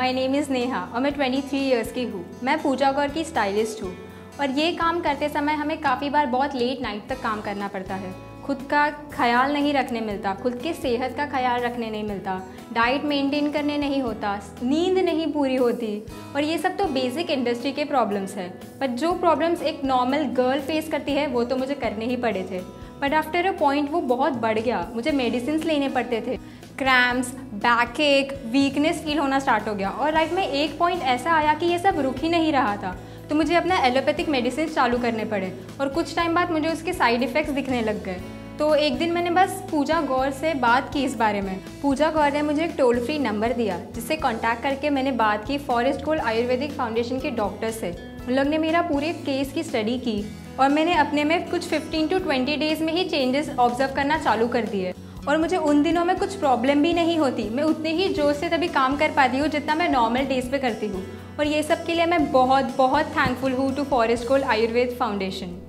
My name is Neha और मैं 23 years की हूँ। मैं पूजा गौर की स्टाइलिस्ट हूँ और ये काम करते समय हमें काफ़ी बार बहुत लेट नाइट तक काम करना पड़ता है। खुद का ख्याल नहीं रखने मिलता, खुद के सेहत का ख्याल रखने नहीं मिलता, डाइट मेंटेन करने नहीं होता, नींद नहीं पूरी होती और ये सब तो बेसिक इंडस्ट्री के प्रॉब्लम्स है। पर जो प्रॉब्लम्स एक नॉर्मल गर्ल फेस करती है वो तो मुझे करने ही पड़े थे। बट आफ्टर अ पॉइंट वो बहुत बढ़ गया, मुझे मेडिसिन लेने पड़ते थे, cramps, backache, weakness feel होना स्टार्ट हो गया और लाइफ में एक पॉइंट ऐसा आया कि ये सब रुक ही नहीं रहा था। तो मुझे अपना एलोपैथिक मेडिसिन चालू करने पड़े और कुछ टाइम बाद मुझे उसके साइड इफ़ेक्ट्स दिखने लग गए। तो एक दिन मैंने बस पूजा गौर से बात की इस बारे में। पूजा गौर ने मुझे एक टोल फ्री नंबर दिया जिससे कांटेक्ट करके मैंने बात की फॉरेस्ट गोल्ड आयुर्वेदिक फाउंडेशन के डॉक्टर से। उन लोग ने मेरा पूरे केस की स्टडी की और मैंने अपने में कुछ 15 to 20 डेज़ में ही चेंजेस ऑब्जर्व करना चालू कर दिए और मुझे उन दिनों में कुछ प्रॉब्लम भी नहीं होती। मैं उतने ही जोश से तभी काम कर पाती हूँ जितना मैं नॉर्मल डेज़ पे करती हूँ और ये सब के लिए मैं बहुत बहुत थैंकफुल हूँ to Forest Gold Ayurveda foundation.